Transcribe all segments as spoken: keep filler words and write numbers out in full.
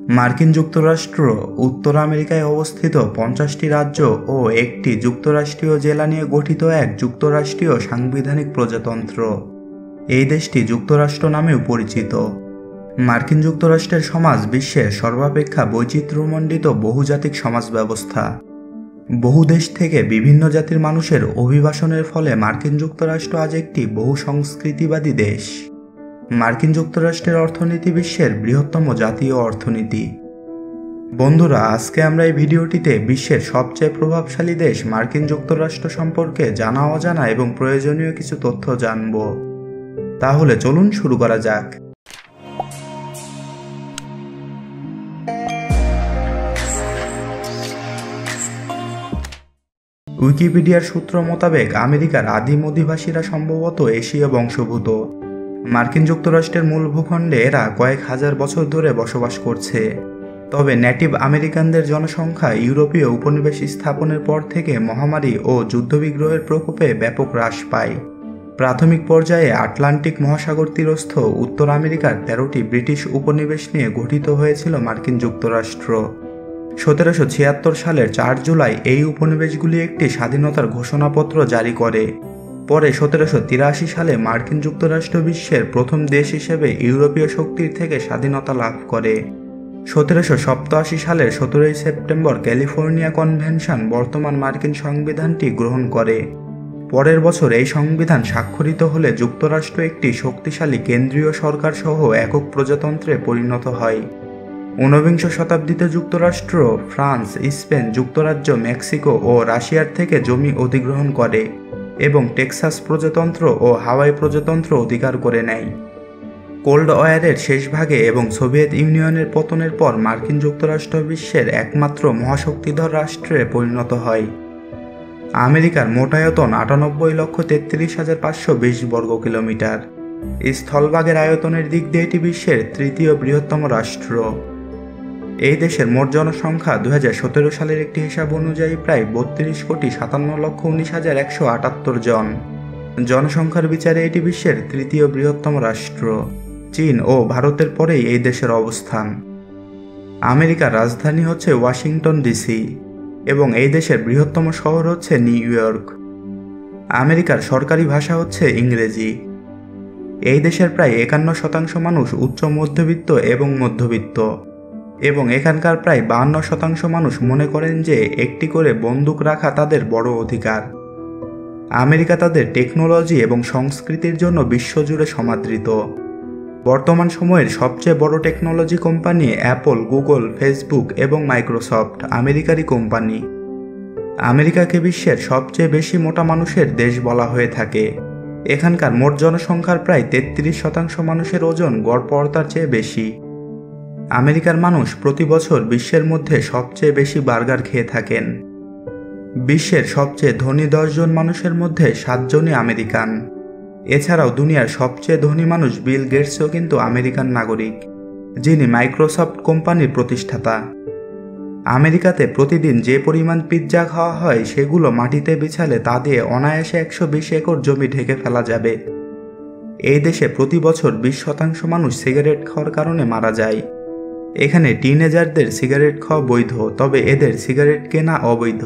মার্কিন যুক্তরাষ্ট্র উত্তর আমেরিকায় অবস্থিত পঞ্চাশটি রাজ্য ও একটি যুক্তরাষ্ট্রীয় জেলা নিয়ে গঠিত এক যুক্তরাষ্ট্রীয় সাংবিধানিক প্রজাতন্ত্র। এই দেশটি যুক্তরাষ্ট্র নামেও পরিচিত। মার্কিন যুক্তরাষ্ট্রের সমাজ বিশ্বের সর্বাপেক্ষা বৈচিত্র্যমণ্ডিত বহুজাতিক সমাজ ব্যবস্থা। বহু দেশ থেকে বিভিন্ন জাতির মানুষের অভিবাসনের ফলে মার্কিন যুক্তরাষ্ট্র আজ একটি বহু সংস্কৃতিবাদী দেশ। মার্কিন যুক্তরাষ্ট্রের অর্থনীতি বিশ্বের বৃহত্তম জাতীয় অর্থনীতি। বন্ধুরা, আজকে আমরা এই ভিডিওটিতে বিশ্বের সবচেয়ে প্রভাবশালী দেশ মার্কিন যুক্তরাষ্ট্র সম্পর্কে জানা অজানা এবং প্রয়োজনীয় কিছু তথ্য জানব। তাহলে চলুন শুরু করা যাক। উইকিপিডিয়ার সূত্র মোতাবেক আমেরিকার আদিম অধিবাসীরা সম্ভবত এশীয় বংশোদ্ভূত। মার্কিন যুক্তরাষ্ট্রের মূল ভূখণ্ডে এরা কয়েক হাজার বছর ধরে বসবাস করছে। তবে নেটিভ আমেরিকানদের জনসংখ্যা ইউরোপীয় উপনিবেশ স্থাপনের পর থেকে মহামারী ও যুদ্ধবিগ্রহের প্রকোপে ব্যাপক হ্রাস পায়। প্রাথমিক পর্যায়ে আটলান্টিক মহাসাগর তীরস্থ উত্তর আমেরিকার তেরোটি ব্রিটিশ উপনিবেশ নিয়ে গঠিত হয়েছিল মার্কিন যুক্তরাষ্ট্র। সতেরোশো ছিয়াত্তর সালের চার জুলাই এই উপনিবেশগুলি একটি স্বাধীনতার ঘোষণাপত্র জারি করে। পরে সতেরোশো তিরাশি সালে মার্কিন যুক্তরাষ্ট্র বিশ্বের প্রথম দেশ হিসেবে ইউরোপীয় শক্তির থেকে স্বাধীনতা লাভ করে। সতেরোশো সপ্তাশি সালের সতেরোই সেপ্টেম্বর ক্যালিফোর্নিয়া কনভেনশন বর্তমান মার্কিন সংবিধানটি গ্রহণ করে। পরের বছর এই সংবিধান স্বাক্ষরিত হলে যুক্তরাষ্ট্র একটি শক্তিশালী কেন্দ্রীয় সরকার সহ একক প্রজাতন্ত্রে পরিণত হয়। ঊনবিংশ শতাব্দীতে যুক্তরাষ্ট্র ফ্রান্স, স্পেন, যুক্তরাজ্য, মেক্সিকো ও রাশিয়ার থেকে জমি অধিগ্রহণ করে এবং টেক্সাস প্রজাতন্ত্র ও হাওয়াই প্রজাতন্ত্র অধিকার করে নেয়। কোল্ড ওয়ারের শেষ ভাগে এবং সোভিয়েত ইউনিয়নের পতনের পর মার্কিন যুক্তরাষ্ট্র বিশ্বের একমাত্র মহাশক্তিধর রাষ্ট্রে পরিণত হয়। আমেরিকার মোট আয়তন আটানব্বই লক্ষ তেত্রিশ হাজার পাঁচশো বিশ বর্গ কিলোমিটার। স্থলভাগের আয়তনের দিক দিয়ে এটি বিশ্বের তৃতীয় বৃহত্তম রাষ্ট্র। এই দেশের মোট জনসংখ্যা দুই হাজার সতেরো সালের একটি হিসাব অনুযায়ী প্রায় বত্রিশ কোটি সাতান্ন লক্ষ উনিশ হাজার একশো আটাত্তর জন। জনসংখ্যার বিচারে এটি বিশ্বের তৃতীয় বৃহত্তম রাষ্ট্র। চীন ও ভারতের পরেই এই দেশের অবস্থান। আমেরিকার রাজধানী হচ্ছে ওয়াশিংটন ডিসি এবং এই দেশের বৃহত্তম শহর হচ্ছে নিউ ইয়র্ক। আমেরিকার সরকারি ভাষা হচ্ছে ইংরেজি। এই দেশের প্রায় একান্ন শতাংশ মানুষ উচ্চ মধ্যবিত্ত এবং মধ্যবিত্ত এবং এখানকার প্রায় বাহান্ন শতাংশ মানুষ মনে করেন যে একটি করে বন্দুক রাখা তাদের বড় অধিকার। আমেরিকা তাদের টেকনোলজি এবং সংস্কৃতির জন্য বিশ্বজুড়ে সমাদৃত। বর্তমান সময়ের সবচেয়ে বড় technology company Apple, Google, Facebook এবং মাইক্রোসফট আমেরিকারই কোম্পানি। আমেরিকাকে বিশ্বের সবচেয়ে বেশি মোটা মানুষের দেশ বলা হয়ে থাকে। এখানকার মোট জনসংখ্যার প্রায় তেত্রিশ শতাংশ মানুষের ওজন গড়পড়তার চেয়ে বেশি। আমেরিকার মানুষ প্রতি বছর বিশ্বের মধ্যে সবচেয়ে বেশি বার্গার খেয়ে থাকেন। বিশ্বের সবচেয়ে ধনী দশজন মানুষের মধ্যে সাতজনই আমেরিকান। এছাড়াও দুনিয়ার সবচেয়ে ধনী মানুষ বিল গেটসও কিন্তু আমেরিকান নাগরিক, যিনি মাইক্রোসফট কোম্পানির প্রতিষ্ঠাতা। আমেরিকাতে প্রতিদিন যে পরিমাণ পিৎজা খাওয়া হয় সেগুলো মাটিতে বিছালে তা দিয়ে অনায়াসে একশো বিশ একর জমি ঢেকে ফেলা যাবে। এই দেশে প্রতি বছর বিশ শতাংশ মানুষ সিগারেট খাওয়ার কারণে মারা যায়। এখানে টিনেজারদের সিগারেট খাওয়া বৈধ, তবে এদের সিগারেট কেনা অবৈধ।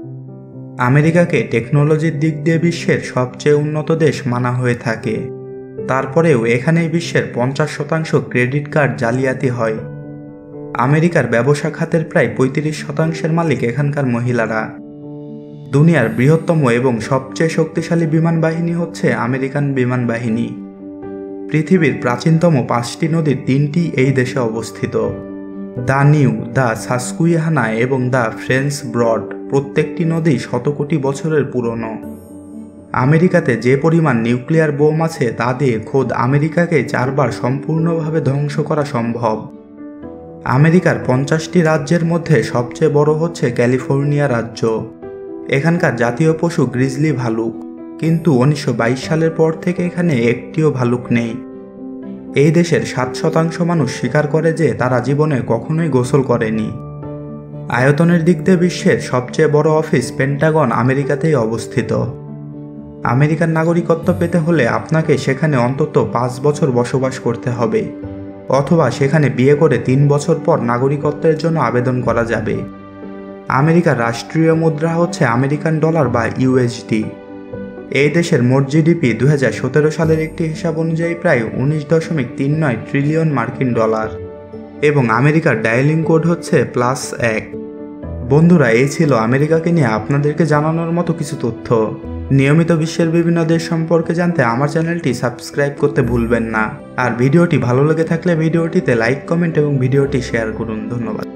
আমেরিকাকে টেকনোলজির দিক দিয়ে বিশ্বের সবচেয়ে উন্নত দেশ মানা হয়ে থাকে। তারপরেও এখানেই বিশ্বের পঞ্চাশ শতাংশ ক্রেডিট কার্ড জালিয়াতি হয়। আমেরিকার ব্যবসা খাতের প্রায় পঁয়ত্রিশ শতাংশের মালিক এখানকার মহিলারা। দুনিয়ার বৃহত্তম এবং সবচেয়ে শক্তিশালী বিমান বাহিনী হচ্ছে আমেরিকান বিমান বাহিনী। পৃথিবীর প্রাচীনতম পাঁচটি নদীর তিনটি এই দেশে অবস্থিত। দ্য নিউ, দ্য সাসকুইহানা এবং দ্য ফ্রেঞ্চ ব্রড প্রত্যেকটি নদী শত কোটি বছরের পুরনো। আমেরিকাতে যে পরিমাণ নিউক্লিয়ার বোম আছে তা দিয়ে খোদ আমেরিকাকে চারবার সম্পূর্ণভাবে ধ্বংস করা সম্ভব। আমেরিকার পঞ্চাশটি রাজ্যের মধ্যে সবচেয়ে বড় হচ্ছে ক্যালিফোর্নিয়া রাজ্য। এখানকার জাতীয় পশু গ্রিজলি ভালুক, কিন্তু উনিশশো বাইশ সালের পর থেকে এখানে একটিও ভালুক নেই। এই দেশের সাত শতাংশ মানুষ স্বীকার করে যে তারা জীবনে কখনোই গোসল করেনি। আয়তনের দিক দিয়ে বিশ্বের সবচেয়ে বড় অফিস পেন্টাগন আমেরিকাতেই অবস্থিত। আমেরিকান নাগরিকত্ব পেতে হলে আপনাকে সেখানে অন্তত পাঁচ বছর বসবাস করতে হবে। অথবা সেখানে বিয়ে করে তিন বছর পর নাগরিকত্বের জন্য আবেদন করা যাবে। আমেরিকার রাষ্ট্রীয় মুদ্রা হচ্ছে আমেরিকান ডলার বা ইউএসডি। এই দেশের মোট জিডিপি দুই হাজার সতেরো সালের একটি হিসাব অনুযায়ী প্রায় উনিশ দশমিক তিন নয় ট্রিলিয়ন মার্কিন ডলার এবং আমেরিকার ডায়ালিং কোড হচ্ছে প্লাস এক। বন্ধুরা, এই ছিল আমেরিকাকে নিয়ে আপনাদেরকে জানানোর মতো কিছু তথ্য। নিয়মিত বিশ্বের বিভিন্ন দেশ সম্পর্কে জানতে আমার চ্যানেলটি সাবস্ক্রাইব করতে ভুলবেন না। আর ভিডিওটি ভালো লেগে থাকলে ভিডিওটিতে লাইক, কমেন্ট এবং ভিডিওটি শেয়ার করুন। ধন্যবাদ।